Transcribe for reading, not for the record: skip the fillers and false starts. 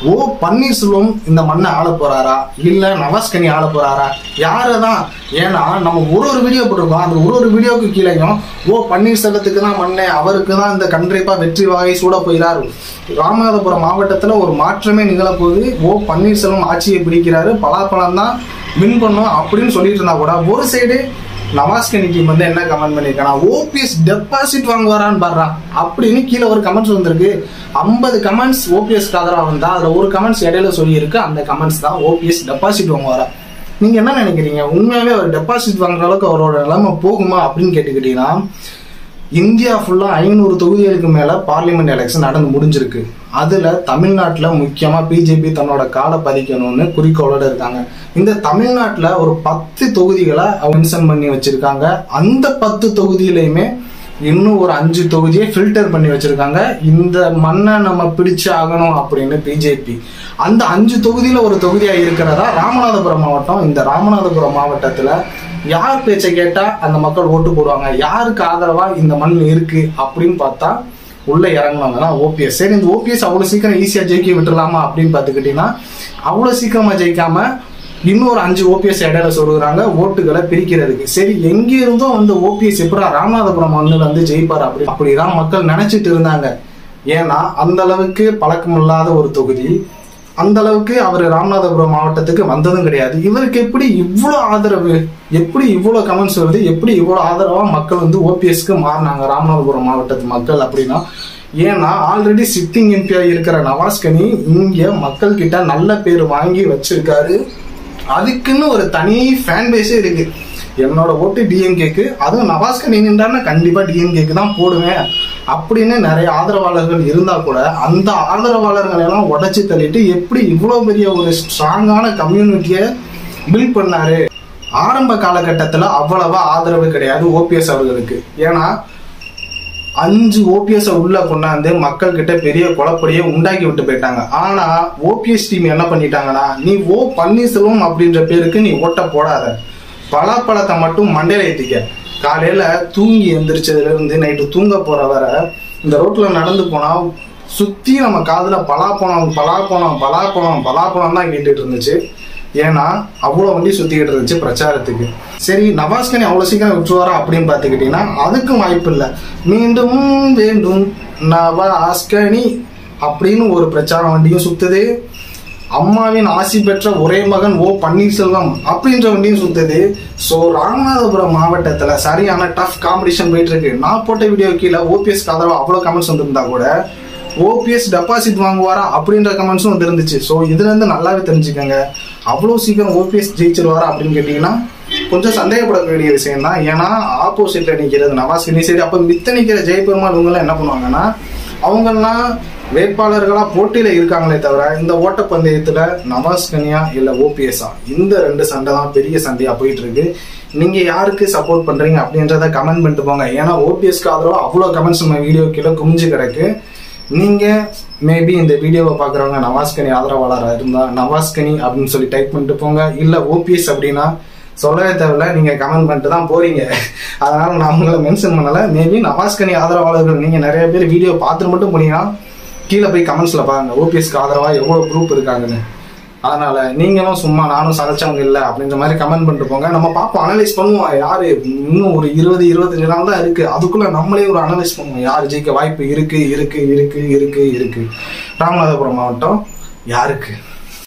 ஓ பன்னீர்செல்வம் இந்த மண்ணை ஆள போறாரா இல்ல நவாஸ்கனி ஆள போறாரா யாரதான்? ஏன்னா நம்ம ஒரு வீடியோ போட்டிருக்கோம். அந்த ஒரு வீடியோக்கு கீழேயும் ஓ பன்னீர்செல்வத்துக்கு தான் மண்ணை, அவருக்கு தான் இந்த கண்டிப்பா வெற்றி வாகை சூட போயிறாரு. ராமநாதபுரம் மாவட்டத்துல ஒரு மாற்றமே நிகழப்போகுது. ஓ பன்னீர்செல்வம் ஆட்சியை பிடிக்கிறாரு, பலாப்பழம் தான் வின் பண்ணும் அப்படின்னு சொல்லிட்டு இருந்தா கூட ஒரு சைடு நவாஸ்கனி டீம் வந்து என்ன கமெண்ட் பண்ணிருக்கானா, ஓபிஎஸ் டெபாசிட் வாங்குவாரான்னு பாடுறான் அப்படின்னு கீழே ஒரு கமெண்ட்ஸ் வந்திருக்கு. 50 கமெண்ட்ஸ் ஓபிஎஸ்க்கு ஆதரவா வந்தா அதுல ஒரு கமெண்ட்ஸ் இடையில சொல்லி இருக்கு. அந்த கமெண்ட்ஸ் தான் ஓபிஎஸ் டெபாசிட் வாங்குவாரா. நீங்க என்ன நினைக்கிறீங்க? உண்மையாவே அவர் டெபாசிட் வாங்குற அளவுக்கு அவரோட நிலைமை போகுமா அப்படின்னு கேட்டுக்கிட்டீங்கன்னா, இந்தியா ஃபுல்லா 500 தொகுதிகளுக்கு மேல பார்லிமெண்ட் எலெக்ஷன் நடந்து முடிஞ்சிருக்கு. அதுல தமிழ்நாட்டுல முக்கியமா பிஜேபி தன்னோட காலை பதிக்கணும்னு குறிக்கோளோட இருக்காங்க. இந்த தமிழ்நாட்டுல ஒரு 10 தொகுதிகளை மென்ஷன் பண்ணி வச்சிருக்காங்க. அந்த 10 தொகுதியிலையுமே இன்னும் ஒரு 5 தொகுதியை ஃபில்டர் பண்ணி வச்சிருக்காங்க. இந்த மண்ணை நம்ம பிடிச்சு ஆகணும் அப்படின்னு பிஜேபி. அந்த 5 தொகுதியில ஒரு தொகுதியா இருக்கிறதா ராமநாதபுரம் மாவட்டம். இந்த ராமநாதபுரம் மாவட்டத்துல யார் பேச்சை கேட்டா அந்த மக்கள் ஓட்டு போடுவாங்க, யாருக்கு ஆதரவா இந்த மண் இருக்கு அப்படின்னு பார்த்தா உள்ள இறங்குவாங்கன்னா ஓபிஎஸ். சரி, இந்த ஓபிஎஸ் அவ்வளவு சீக்கிரம் ஈஸியா ஜெயிக்க விட்டுலாமா அப்படின்னு பாத்துக்கிட்டீங்கன்னா, அவ்வளவு சீக்கிரமா ஜெயிக்காம இன்னொரு 5 ஓபிஎஸ் இடையில சொல்லுறாங்க ஓட்டுகளை பிரிக்கிறதுக்கு. சரி, எங்க இருந்தும் வந்து ஓபிஎஸ் எப்படா ராமநாதபுரம் மண்ணில் வந்து ஜெயிப்பார் அப்படிதான் மக்கள் நினைச்சிட்டு இருந்தாங்க. ஏன்னா அந்த அளவுக்கு பழக்கம் இல்லாத ஒரு தொகுதி, அந்த அளவுக்கு அவர் ராமநாதபுரம் மாவட்டத்துக்கு வந்ததும் கிடையாது. இவருக்கு எப்படி இவ்வளவு ஆதரவு, எப்படி இவ்வளவு கமெண்ட்ஸ் வருது, எப்படி இவ்வளவு ஆதரவா மக்கள் வந்து ஓபிஎஸ்க்கு மாறினாங்க ராமநாதபுரம் மாவட்டத்து மக்கள் அப்படின்னா, ஏன்னா ஆல்ரெடி சிட்டிங் எம்பியா இருக்கிற நவாஸ்கனி இங்க மக்கள் கிட்ட நல்ல பேர் வாங்கி வச்சிருக்காரு. அதுக்குன்னு ஒரு தனி ஃபேன் பேஸே இருக்கு. என்னோட ஓட்டு டிஎம்கேக்கு, அதுவும் நவாஸ்கனி நின்றான்னா கண்டிப்பா டிஎம்கேக்கு தான் போடுவேன் அப்படின்னு நிறைய ஆதரவாளர்கள் இருந்தா கூட அந்த ஆதரவாளர்கள் எல்லாம் உடைச்சு தள்ளிட்டு எப்படி இவ்வளவு பெரிய ஒரு ஸ்ட்ராங்கான கம்யூனிட்டியை பில்ட் பண்ணாரு. ஆரம்ப காலகட்டத்துல அவ்வளவா ஆதரவு கிடையாது ஓபிஎஸ் அவர்களுக்கு. ஏன்னா 5 ஓபிஎஸ் உள்ள கொண்டாந்து மக்கள் கிட்ட பெரிய குழப்படியை உண்டாக்கி விட்டு போயிட்டாங்க. ஆனா ஓபிஎஸ் டீம் என்ன பண்ணிட்டாங்கன்னா, நீ ஓ பன்னீர்செல்வம் அப்படின்ற பேருக்கு நீ ஓட்ட போடாத, பலாப்பழத்தை மட்டும் மண்டையில ஏத்திக்க. காலையில தூங்கி எந்திரிச்சதுல இருந்து நைட்டு தூங்க போற வர இந்த ரோட்ல நடந்து போனா சுத்தி நம்ம காதுல பலாப்பழம் பலாப்பழம் பலாப்பழம் பலாப்பழம் தான் கேட்டுட்டு இருந்துச்சு. ஏன்னா அவ்வளவு வண்டி சுத்திக்கிட்டு இருந்துச்சு பிரச்சாரத்துக்கு. சரி, நவாஸ்கனி அவ்வளவு சீக்கிரம் விட்டுருவாரா அப்படின்னு பாத்துக்கிட்டீங்கன்னா அதுக்கும் வாய்ப்பு இல்லை. மீண்டும் வேண்டும் நவாஸ்கனி அப்படின்னு ஒரு பிரச்சார வண்டியும் சுத்துது. அம்மாவின் ஆசி பெற்ற ஒரே மகன் ஓ பன்னீர்செல்வம் அப்படின்ற வண்டியும் சுத்துது. சோ ராமநாதபுரம் மாவட்டத்துல சரியான டஃப் காம்படிஷன் போயிட்டு இருக்கு. நான் போட்ட வீடியோ கீழே ஓபிஎஸ் ஆதரவா அவ்வளவு கமெண்ட்ஸ் வந்திருந்தா கூட ஓபிஎஸ் டெபாசிட் வாங்குவாரா அப்படின்ற கமெண்ட்ஸும் வந்து இருந்துச்சு. ஸோ இதுல இருந்து நல்லாவே தெரிஞ்சுக்கோங்க, அவ்வளவு சீக்கிரம் ஓபிஎஸ் ஜெயிச்சிருவாரா அப்படின்னு கேட்டீங்கன்னா கொஞ்சம் சந்தேகப்படக்கூடிய விஷயம் தான். ஏன்னா ஆப்போசிட்ல நிக்கிறது நவாஸ்கனி. சரி, அப்ப மித்த நிக்கிற ஜெயபெருமாள் இவங்கெல்லாம் என்ன பண்ணுவாங்கன்னா, அவங்கெல்லாம் வேட்பாளர்களா போட்டியில இருக்காங்களே தவிர இந்த ஓட்டப்பந்தயத்துல நவாஸ்கனியா இல்ல ஓபிஎஸ்ஆ, இந்த 2 சண்டை தான் பெரிய சண்டையா போயிட்டு இருக்கு. நீங்க யாருக்கு சப்போர்ட் பண்றீங்க அப்படின்றத கமெண்ட் பண்ணிட்டு போங்க. ஏன்னா ஓபிஎஸ்க்கு ஆதரவா அவ்வளவு கமெண்ட்ஸ் நம்ம வீடியோ கீழே குமிஞ்சு கிடக்கு. நீங்க மேபி இந்த வீடியோவை பாக்குறவங்க நவாஸ்கனி ஆதரவாளரா இருந்தா நவாஸ்கனி அப்படின்னு சொல்லி டைப் பண்ணிட்டு போங்க. இல்ல ஓபிஎஸ் அப்படின்னா சொல்லவே தேவையில்ல, நீங்க கமெண்ட் பண்ணிட்டு தான் போறீங்க. அதனால நான் உங்களை மென்ஷன் பண்ணல. மேபி நவாஸ்கனி ஆதரவாளர்கள் நீங்க நிறைய பேர் வீடியோ பார்த்துட்டு மட்டும் போனீங்கன்னா கீழே போய் கமெண்ட்ஸ்ல பாருங்க ஓபிஎஸ்க்கு ஆதரவா எவ்வளவு குரூப் இருக்காங்கன்னு. அதனால நீங்களும் சும்மா நானும் சதைச்சவங்க இல்லை அப்படின்ற மாதிரி கமெண்ட் பண்ணிட்டு போங்க. நம்ம பார்ப்போம், அனலைஸ் பண்ணுவோம். யாரு இன்னும் ஒரு 20-25 நாள் தான் இருக்கு, அதுக்குள்ள நம்மளே ஒரு அனலைஸ் பண்ணுவோம் யாரு ஜெயிக்க வாய்ப்பு இருக்கு இருக்கு இருக்கு இருக்கு இருக்கு. ராமநாதபுரம் மாவட்டம் யாருக்கு?